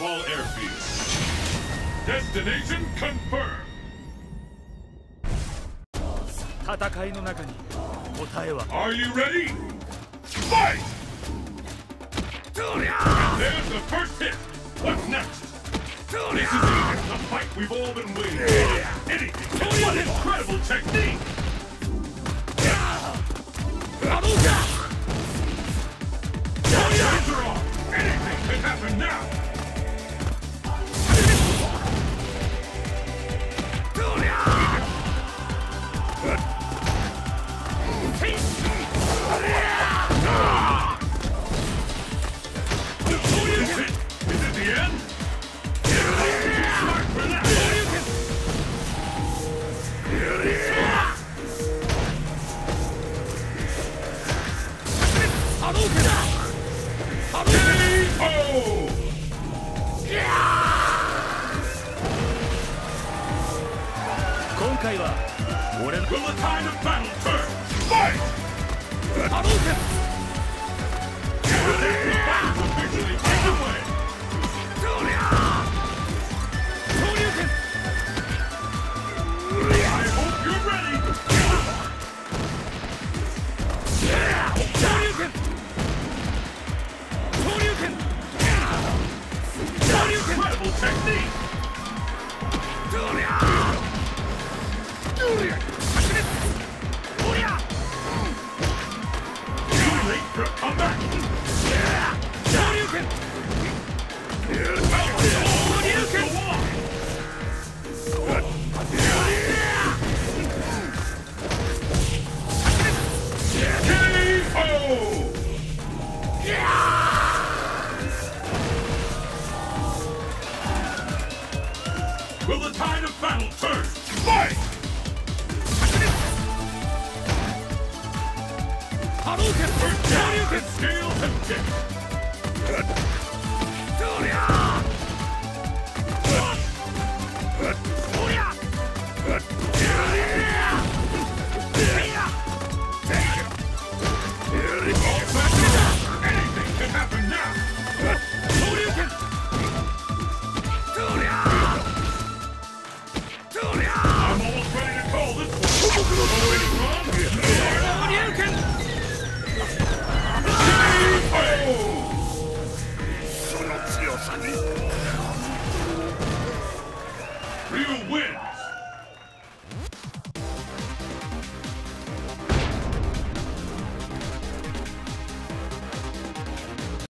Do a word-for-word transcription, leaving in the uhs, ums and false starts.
Protocol airfield. Destination confirmed. 戦いの中に答えは Are you ready? Fight! And there's the first hit. What's next? This is it, the fight we've all been waiting for. Anything. What incredible technique! Hands are off. Anything can happen now. Is it? Is it the end? Smart for that. Will the tide of battle turn? Fight! The battle officially underway. I hope you're ready. Incredible technique. Too late for a comeback. Will the tide of battle turn? Fight! First down, the scales have tipped.